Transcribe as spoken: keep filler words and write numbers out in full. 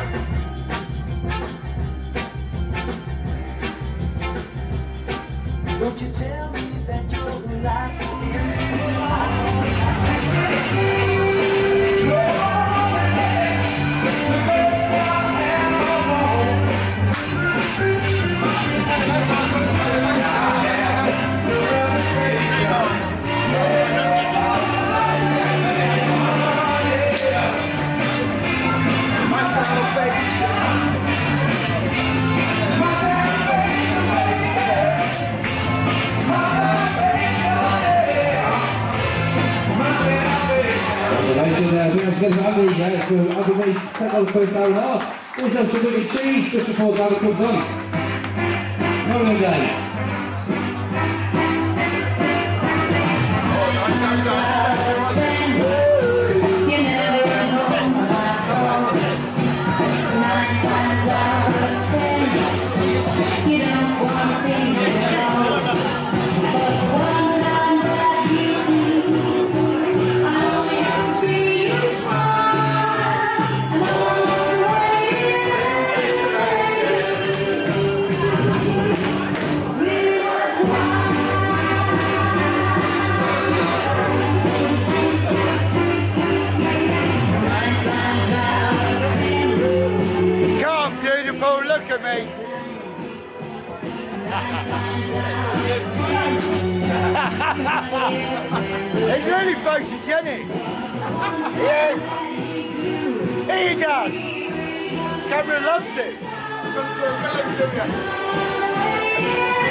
Don't you tell me that you're alive. Because Andy, yeah, so Andy may take on the first hour and a half. There's some really cheese just before Gavin comes on. Well done, Dave. Look at me. He's really photogenic. Yeah. Here he does. Cameron loves it.